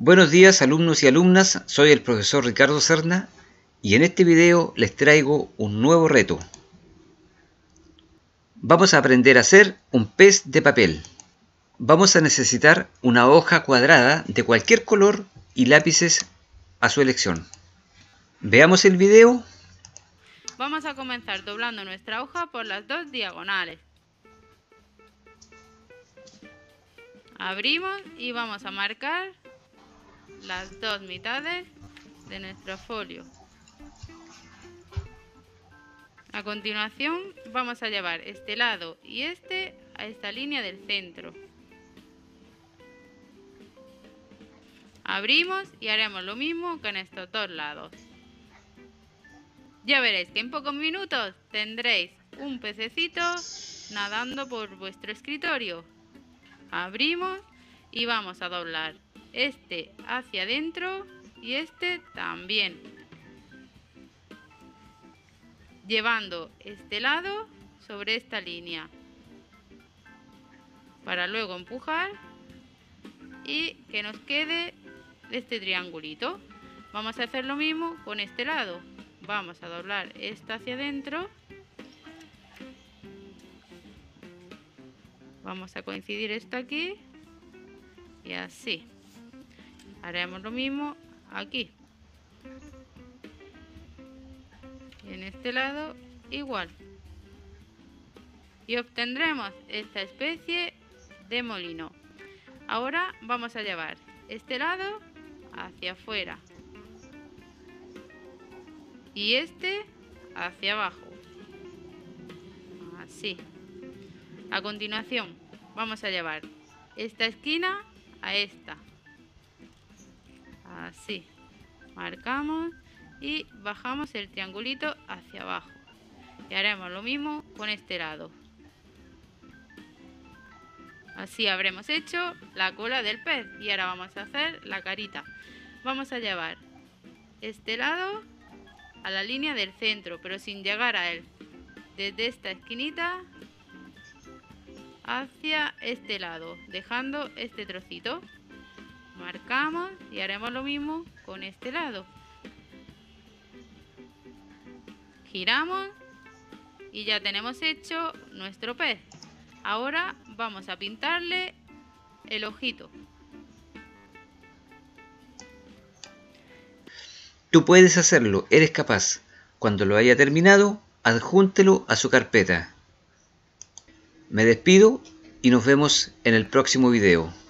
Buenos días alumnos y alumnas, soy el profesor Ricardo Serna y en este video les traigo un nuevo reto. Vamos a aprender a hacer un pez de papel. Vamos a necesitar una hoja cuadrada de cualquier color y lápices a su elección. Veamos el video. Vamos a comenzar doblando nuestra hoja por las dos diagonales. Abrimos y vamos a marcar las dos mitades de nuestro folio. A continuación vamos a llevar este lado y este a esta línea del centro. Abrimos y haremos lo mismo con estos dos lados. Ya veréis que en pocos minutos tendréis un pececito nadando por vuestro escritorio. Abrimos y vamos a doblar este hacia adentro y este también, llevando este lado sobre esta línea para luego empujar y que nos quede este triangulito. Vamos a hacer lo mismo con este lado. Vamos a doblar esto hacia adentro. Vamos a coincidir esto aquí y así. Haremos lo mismo aquí. Y en este lado igual. Y obtendremos esta especie de molino. Ahora vamos a llevar este lado hacia afuera y este hacia abajo. Así. A continuación vamos a llevar esta esquina a esta. Así. Marcamos y bajamos el triangulito hacia abajo. Y haremos lo mismo con este lado. Así habremos hecho la cola del pez y ahora vamos a hacer la carita. Vamos a llevar este lado a la línea del centro, pero sin llegar a él. Desde esta esquinita hacia este lado, dejando este trocito. Marcamos y haremos lo mismo con este lado. Giramos y ya tenemos hecho nuestro pez. Ahora vamos a pintarle el ojito. Tú puedes hacerlo, eres capaz. Cuando lo haya terminado, adjúntelo a su carpeta. Me despido y nos vemos en el próximo video.